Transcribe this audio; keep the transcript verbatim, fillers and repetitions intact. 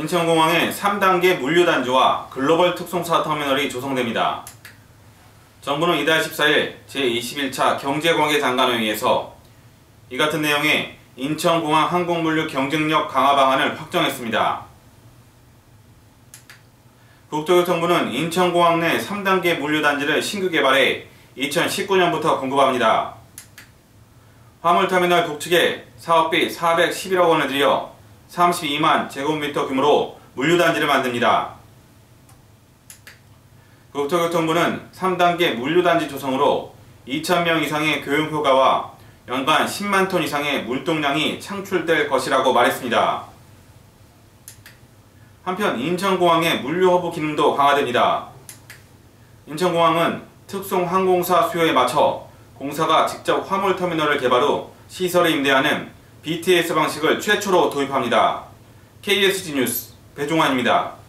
인천공항에 삼 단계 물류단지와 글로벌 특송사 터미널이 조성됩니다. 정부는 이달 십사일 제이십일 차 경제관계장관회의에서 이 같은 내용의 인천공항 항공물류 경쟁력 강화 방안을 확정했습니다. 국토교통부는 인천공항 내 삼 단계 물류단지를 신규 개발해 이천십구 년부터 공급합니다. 화물터미널 북측에 사업비 사백십일억 원을 들여 삼십이만 제곱미터 규모로 물류단지를 만듭니다. 국토교통부는 삼 단계 물류단지 조성으로 이천 명 이상의 교육 효과와 연간 십만 톤 이상의 물동량이 창출될 것이라고 말했습니다. 한편 인천공항의 물류 허브 기능도 강화됩니다. 인천공항은 특송항공사 수요에 맞춰 공사가 직접 화물터미널을 개발 후 시설을 임대하는 비티에스 방식을 최초로 도입합니다. 케이에스지 뉴스 배종환입니다.